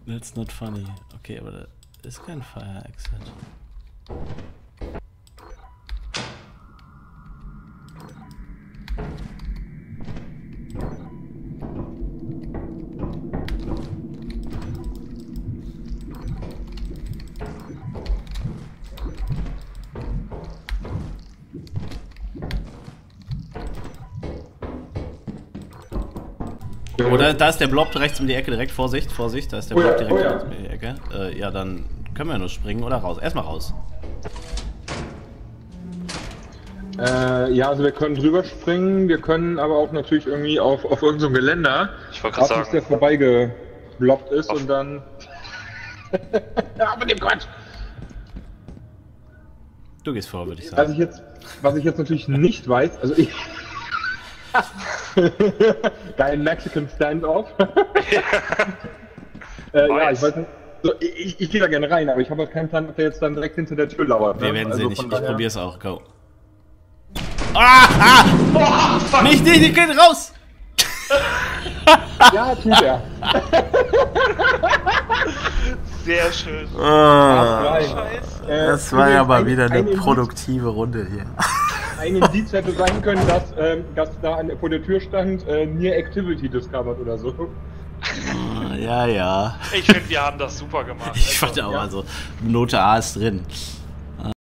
That's not funny. Okay, aber das ist kein Fire Exit. Oder da ist der Blob rechts um die Ecke, direkt Vorsicht, Vorsicht, da ist der Blob direkt rechts um die Ecke. Ja, dann können wir nur springen oder raus. Erstmal raus. Ja, also wir können drüber springen, wir können aber auch natürlich irgendwie auf irgendein so Geländer, Ich wollte gerade sagen, der vorbeigebloppt ist und dann... ja, mit dem Quatsch! Du gehst vor, würde ich sagen. Was ich jetzt natürlich nicht weiß, also ich... Geil Mexican Standoff. Ja, ich weiß nicht. So, ich gehe da gerne rein, aber ich habe halt keinen Plan, ob der jetzt dann direkt hinter der Tür lauert. Wir werden also sehen, ich daher... probier's auch. Go. Ah! oh, Nicht, geht raus! Ja, tut er. sehr schön. Oh, das war ja mal wieder eine produktive Runde hier. Ein Indiz hätte sein können, dass da vor der Tür stand, Near Activity discovered oder so. Ja, ja. Ich finde, wir haben das super gemacht. Ich fand auch, also Note A ist drin.